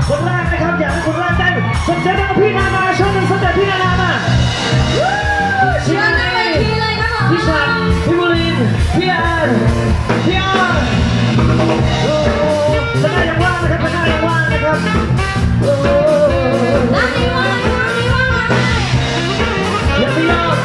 คนแรกนะครับอยากให้คนแรกได้สนใจกับพี่นานาช่วยกันสนใจพี่นานามาเชิญในเวทีเลยครับผมพี่ชันพี่บุรินพี่แอนพี่ออนสนใจยังว่างนะครับสนใจยังว่างนะครับด้านนี้ว่างด้านนี้ว่างอย่าไปยอม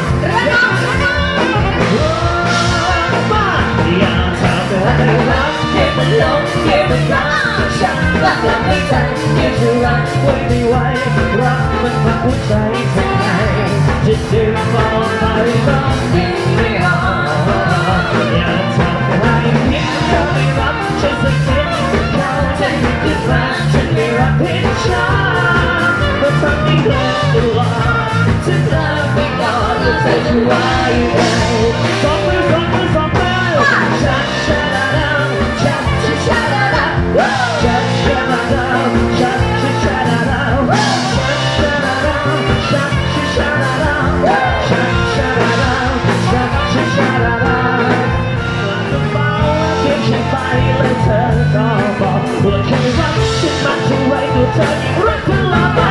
มาอย่าทำให้รักเก็บมันลงเก็บมันรักฉันรักยังไม่ทันเก็บจะรักไว้ไม่ไหวรักมันพักหัวใจทำไงจะดึงมองไปก็ดึงไม่ออกอย่าทำให้ผิดเธอไม่รับฉันสักทีเขาจะผิดขึ้นมาฉันไม่รักผิดฉันก็ทำให้เลิกตัวฉันเลิกไปก่อนแล้วเธอจะว่ายังไงสองมือฉันชัดชัดชัดชัดชัดชัดเธอก็บอกว่าแค่รักฉันมันจะไว้ตัวเธอรักเธอละไป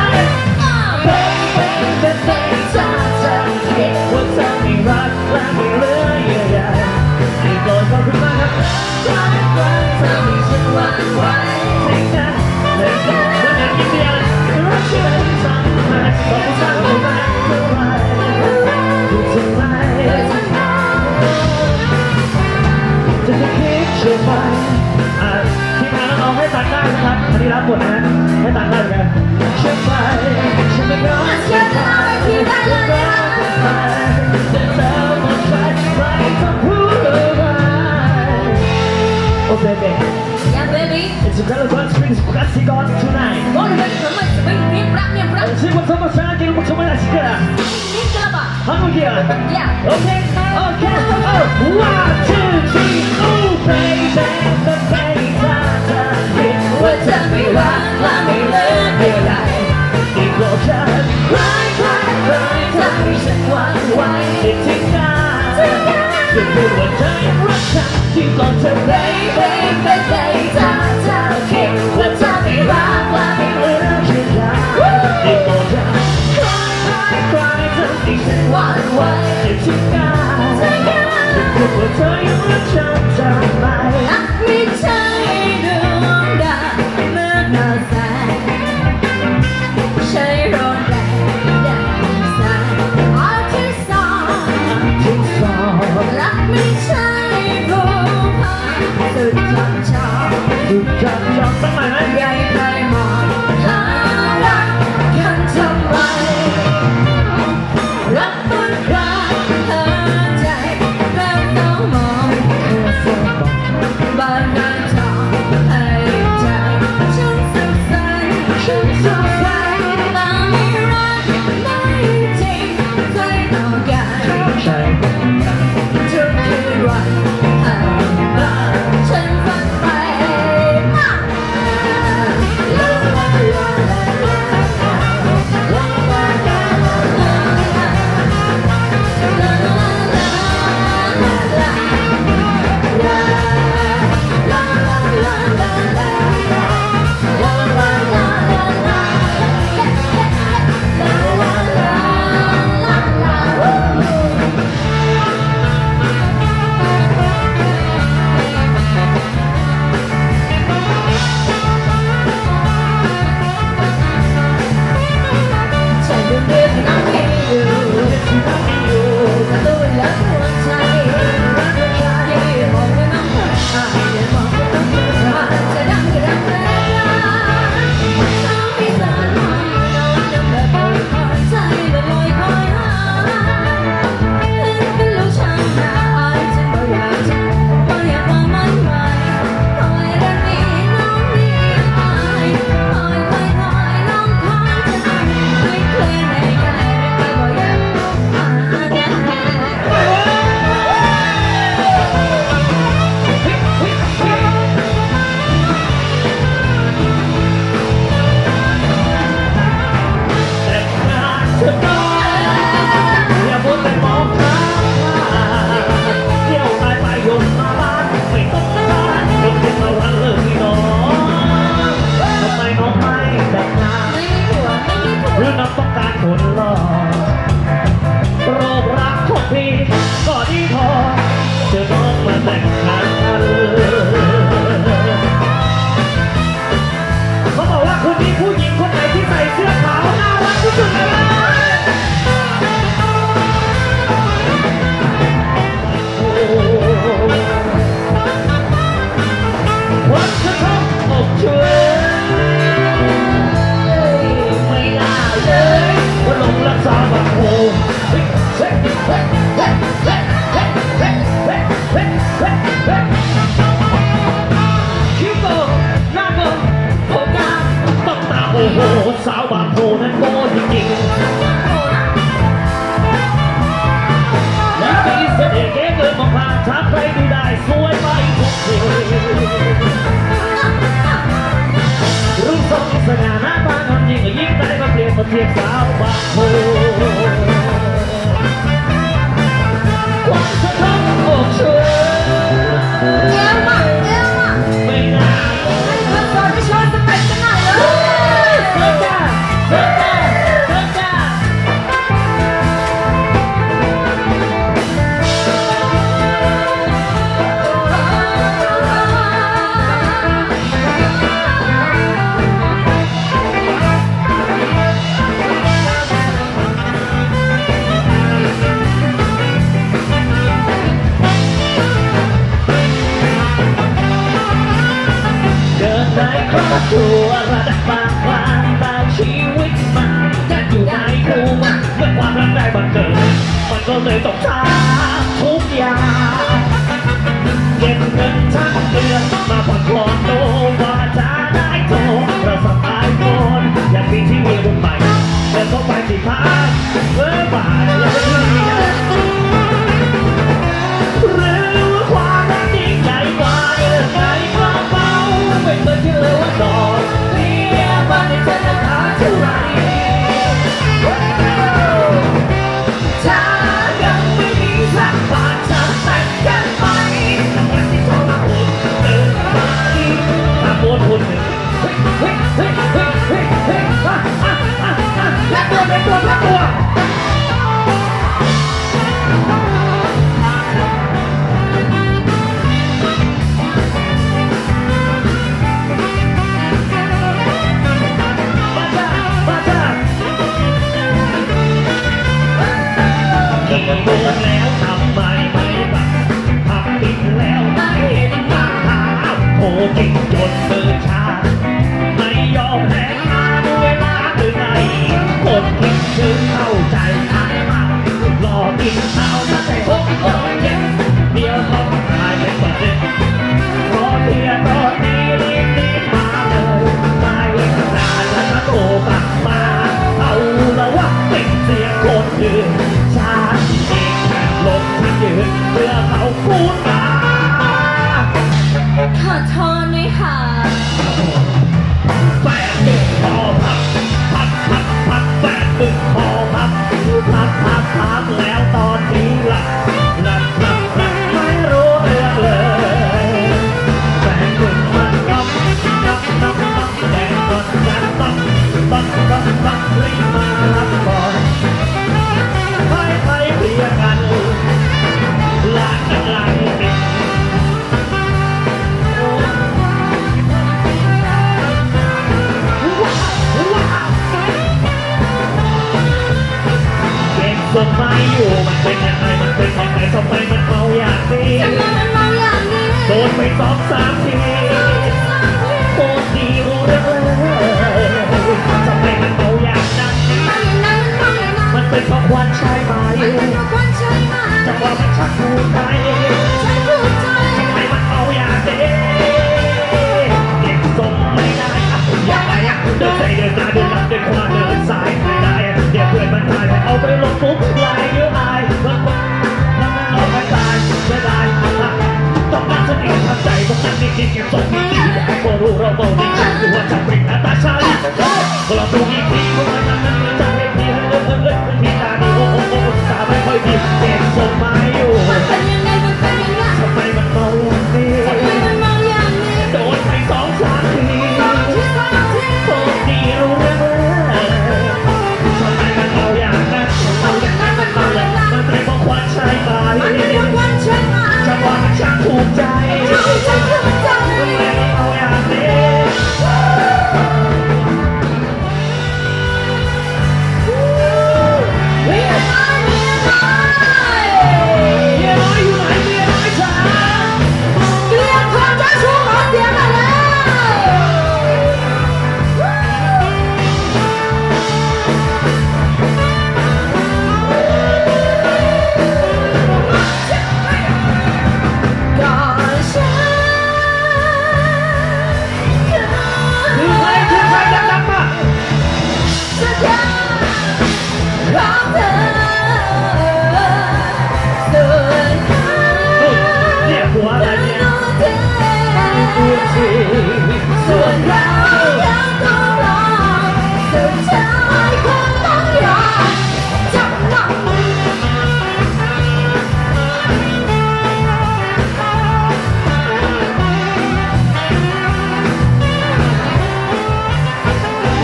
เป็นถ้าเธอคิดว่าเธอไม่รักและไม่เหลือเยื่อใยให้โดนเขาขึ้นมาครับรักเธอไม่ฉันหวั่นไหวสิ่งนั้นเลยวันนั้นยิ่งเดียวรักฉันทำให้ต้องทำให้รักเท่าไรดูทำไมจะคิดเชื่อไหมทีมงานน้องให้ตัดได้นะครับอันนี้รับบทนะให้ตัดได้เหมือนกันเชื่อไหมฉันไม่ยอมเชื่อใจที่ได้เลยแต่เธอหมดใจไม่ต้องพูดอะไร Oh baby Yeah baby It's a girl who wants to bring plastic on tonight Boleh bagi teman sebelum ni berat Siapa sama saya kira macam mana sih kira Ni kenapa Kamu kira Ya Okay Okay Oh 1, 2, 3 Oh baby babyว่าเธอไม่รักและไม่เหลือเยื่อใยอีกโลกฉันร้ายทำให้ฉันหวั่นไหวได้ทิ้งกันจะพูดว่าเธอยังรักฉันที่ก่อนเธอ baby baby ถ้าเธอคิดว่าเธอไม่รักและไม่เหลือเยื่อใยอีกโลกฉันร้ายทำให้ฉันหวั่นไหวได้ทิ้งกันจะพูดว่าเธอยังรักฉันทำไมรักไม่ใช่ผู้หญิงคนไหนที่ใส่เสื้อขาวน่ารักที่สุดเลยวันจะทำอกช่วยไม่น่าเลยว่าลงรักษาบางโหคิดโตหน้าโตผมยาวต้องตาโอ้โหสาวบางโพนั้นโง่จริงๆแล้วมีเสน่ห์เก๋เกินมองผ่านถ้าใครดูได้สวยไปทุกทีรูปทรงสง่าหน้าตางามยิ่งยิ่งได้มาเปลี่ยนมาเทียบสาวบางโพความสะท้อนอกช่วยเยี่ยมมากเยี่ยมมากไม่น่าให้เธอสอนให้ชวนสเต็ปกันหน่อยเลยเธอจ้าเธอจ้าเธอจ้าในครอบครัวระดับบางกลางแต่ชีวิตมันจะอยู่ในคู่มันเมื่อความรักได้บังเกิดมันก็เลยต้องทำทุกอย่างเก็บเงินทั้งเดือนมาผ่อนคลอนโตว่าจะได้โตเราสบายคนอยากมีที่มีรุ่นใหม่เดินเข้าไปที่พักบ่ายแล้วก็ที่นี่หรือว่าความรักยิ่งใหญ่กว่าเรื่องไหนก็เบาไม่เคยคิดเลยว่าดอกเบี้ยบ้านในเธอราคาเท่าไหร่ถ้ายังไม่มีสักบาทจะแต่งกันไหมทำงานที่โทรมาพูดเกินไปถ้าพูดหนึ่งเฮ้ยแค่ตัวเป็นตัวแค่ตัวพูดแล้วทำไมไม่ฟังทำผิดแล้วไม่เห็นตาหาโผล่จริงจนมือชาไม่ยอมแพ้มาด้วยเวลาหรือไงคนคิดถึงเข้าใจทางมารอกินข้าวมาแต่6 โมงเย็นเดี๋ยวต้องตายเป็นประเด็นเพราะเพียงตอนนี้รีบมาเลยไม่นานแล้วก็โทรกลับมาเอาละว่าเป็นเสียงคนอื่นฉันเองแค่ลมฉันยืนเพื่อเขาพูดมาขอโทษด้วยค่ะแปดหนึ่งพอพับแปดหนึ่งพอพับแล้วตอนนี้หลับไม่รู้เรื่องเลยแปดหนึ่งมันนับแดงก่อนฉันต้องรีบมารับก่อนไปเพียงกันลากกันหลังติดเก็บศพไม่อยู่มันเป็นยังไงทำไมมันเมาอย่างนี้โดนไป2-3 ทีโคตรดีรู้เรื่องเลยทำไมมันเมาอย่างนั้นมันเป็นเพราะควันใช่ไหมจังหวะมันชักหูใจทำไมมันเมาอย่างนี้เก็บทรงไม่ได้อย่างไรเดินใจเดินมาเดินหลังเดินขวาเดินซ้ายไม่ได้เดี๋ยวเพื่อนมันตายเอาไปลงปุ๊บลายเยอะอายแล้วมันเอาไปตายไม่ได้ต้องการสติทำใจต้องการจริงๆเก็บทรงดีๆให้คนรู้เราเบาดีดูว่าจะปริ้นตาชาเราดูอีกทีว่ามันจะเห็นดีพี่ตาดีโอ้ตาไม่ค่อยดีเก็บทรงมาอยู่ทำไมมันเมาอย่างนี้โดนไป2-3 ทีโคตรดีรู้เรื่องทำไมมันเมาอย่างนั้นมันเป็นเพราะควันใช่ไหมจังหวะมันช่างถูกใจทำไมมันเมาอย่างนี้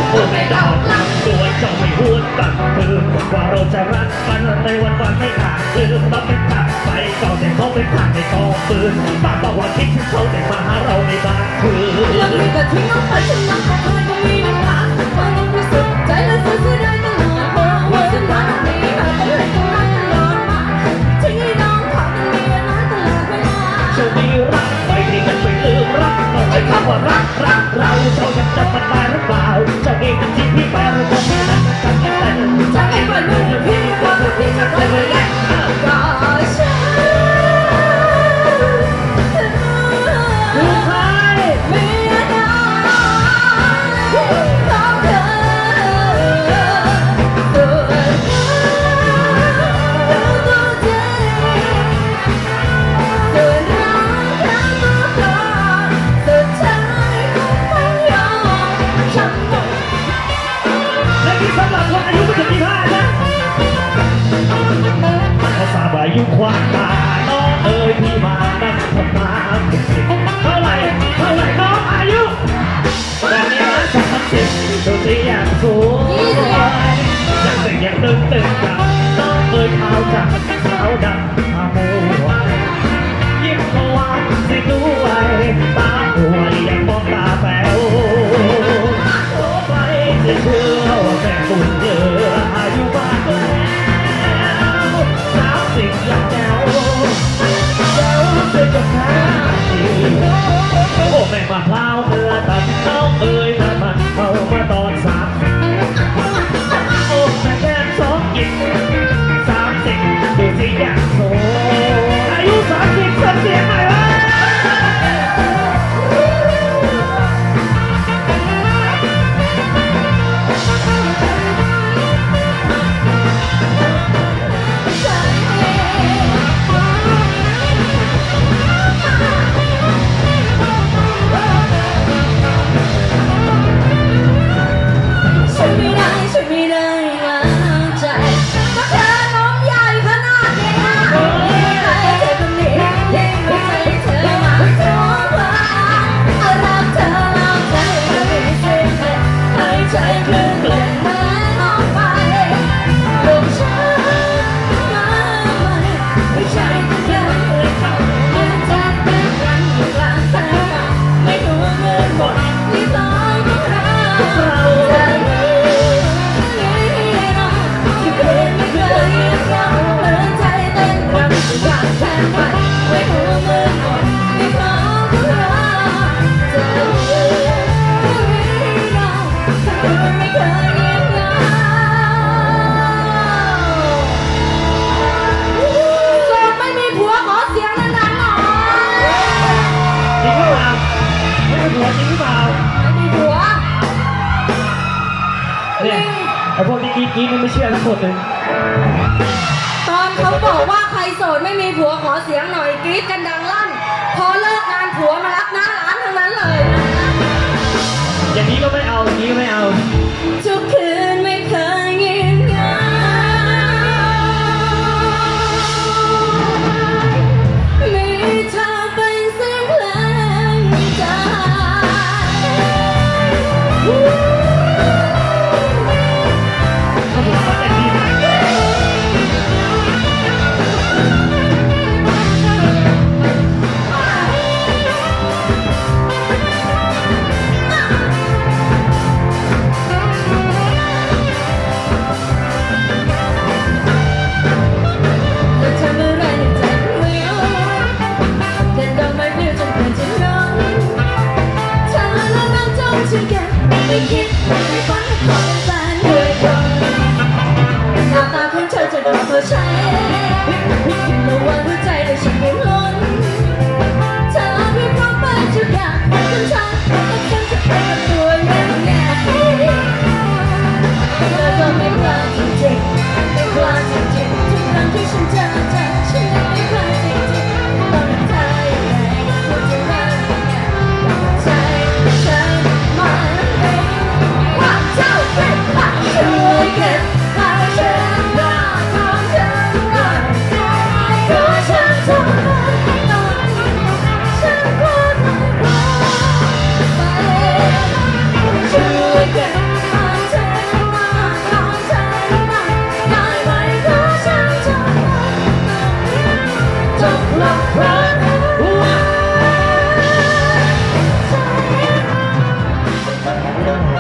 โอ้ไม่ดาวหลังตัวเจ้าไม่หวนกลับคืนว่าเราจะรักกันในวันไม่ขาดลืมเราเป็นทางไปก่อนแต่เขาเป็นทางในกองปืนปากบอกว่าคิดถึงเขาแต่มาหาเราในบางคืนแล้วมีแต่ทิ้งน้องไปฉันรักของเธอก็มีน้ำตาความรู้สึกใจและเสียดายตลอดว่าฉันรักนี้มาเป็นเรื่องของรักตลอดมาทิ้งให้น้องเขาต้องมีเวลาตลอดเวลาจะมีรักไปที่กันไปลืมรักต้องใช้คำว่ารักเราเจ้ายังจำมันได้หรือเปล่าเจ้าเองที่พี่แปลว่าคนนี้นั้นกันแค่แต่จะเองว่าลูกพี่ว่าพี่จะรักไม่ได้ก็ฉันอายุควางตาน้องเอ๋ยพี่มานับผมมาเป็นสิบเท่าไหร่น้องอายุตอนนี้นั้น30ดูสิอย่างสวยยังเด็กยังตึงจับน้องเอ๋ยขาวจับขาวดำมามัวยิ้มหวานสิด้วยตาหัวยังมองตาแป๋วโอ้ไปจะเชื่อว่าแม่บุญเยอะอายุบ้านก็สิ่งอย่างแนวเดินกับข้าโอ้แม่มาพร้าวเมื่อตัดน้องเอ๋ยน้ำมันเข้ามาตอนโอ้แม่แก้ม2 กิน30ดูสิอย่างโซอายุ30เสียงไหนวะไอ้พวกนี้กี้มันไม่เชื่อทั้งหมดเลยตอนเขาบอกว่าใครโสดไม่มีผัวขอเสียงหน่อยกรี๊ดกันดังลั่นพอเลิกงานผัวมารับหน้าร้านทั้งนั้นเลยอย่างนี้ก็ไม่เอาอย่างนี้ก็ไม่เอาทุกคืนไม่เคยเงียบเหงามีเธอเป็นเสียงเพลงใจไม่คิดไม่ฝันให้เขาเป็นแฟนด้วยกันหน้าตาของเธอจะดูเธอใช้ระวังหัวใจได้ฉันไม่ล้นเธอพี่พร้อมไปทุกอย่างจนฉันจะเป็นตัวยังไงเธอก็ไม่กล้าจริงๆไม่กล้าจริงๆทุกครั้งที่ฉันเจอฉันไม่กล้าจริงๆต้องทำยังไงคุณจะรักยังไงใจฉันมันเองว่าเจ้า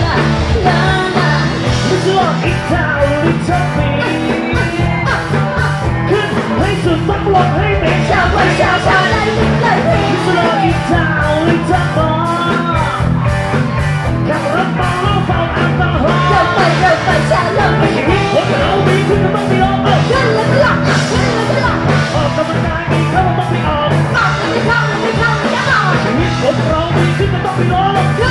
It's like it's out, it's up me ขึ้นให้สุดสักลงให้ไม่ช้าไม่ช้าช้า It's like it's out, it's up me ขับรถมาแล้วเฝ้าแอลกอฮอล์ชีวิตคนเรามีขึ้นก็ต้องมีลงออกกำลังกายมีเข้าต้องมีออกชีวิตคนเรามีขึ้นก็ต้องมีลงออกกำ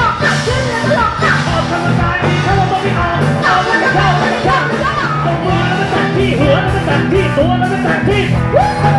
ลังกายมีเข้าต้องมีออกต้องมือแล้วมันแตะที่หัวแล้วมันแตะที่ตัวแล้วมันแตะที่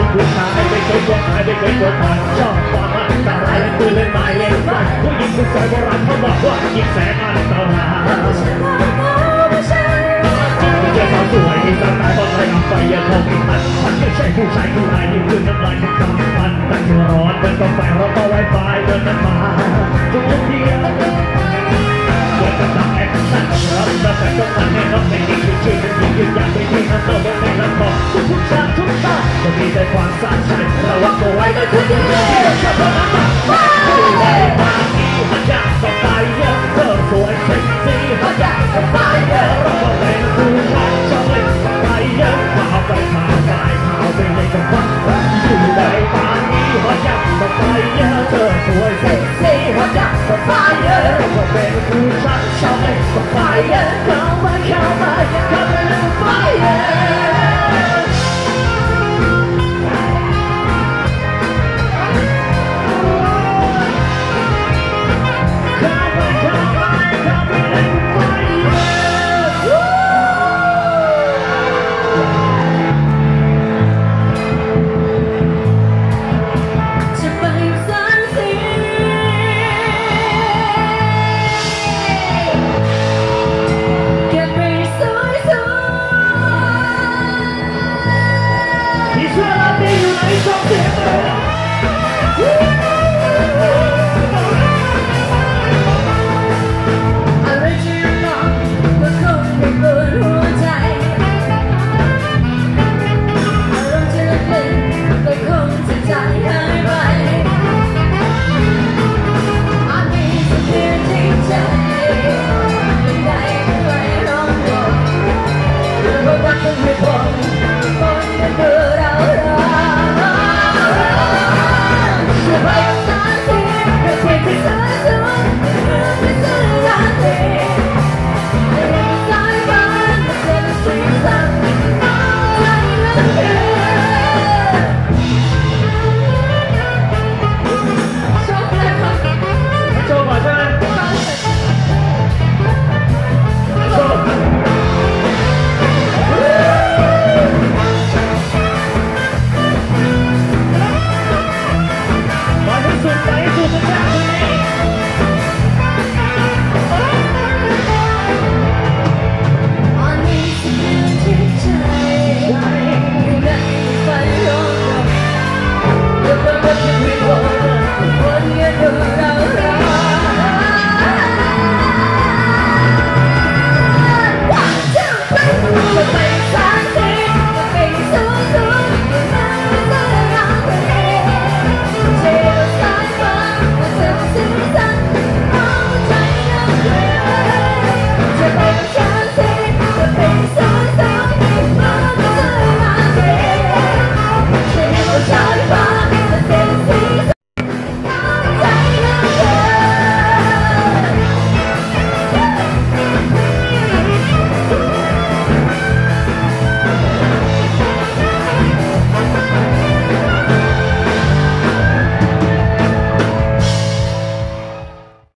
ผู้ชายไม่เคยกลัวใครไม่เคยกลัวใครชอบความอันตรายเล่นปืนเล่นไม้เล่นไฟผู้หญิงผู้ชายโบราณเขาบอกว่ายิงแสงอันตรายเจ้าสาวสวยมีสไตล์บอลไทยไฟยังคงมีมันไม่ใช่ผู้ชายผู้นายที่คืนน้ำลายที่กำมันแต่เธอร้อนเป็นกาแฟเราต่อไวไฟเดินนั้นมาทุกทีเกิดจะทำแอคชั่นรับแต่ก็มันแน่นอนไม่ดีชื่อเป็นยิ่งยืนยันไม่ดีนะโตไม่ไม่รับบอกทุกชาติทุกชาติจะมีแต่ความสะใจระวังตัวไว้นะคุณผู้ชมชอบมาดูแลบางทีมันอยากต่อไปเยอะเธอสวยเซ็กซี่มันอยากต่อไปเยอะเราก็เป็นผู้ชายชอบเล่นต่อไปเยอะพาไปพาไปพาไปเล่นกับฟังอยู่ในบางทีมันอยากต่อไปเยอะเธอสวยเซ็กซี่มันอยากต่อไปเยอะเราก็เป็นผู้ชายชอบเล่นต่อไปเยอะเข้ามาเข้ามาเข้ามาเล่นไฟเยอะไม่พอ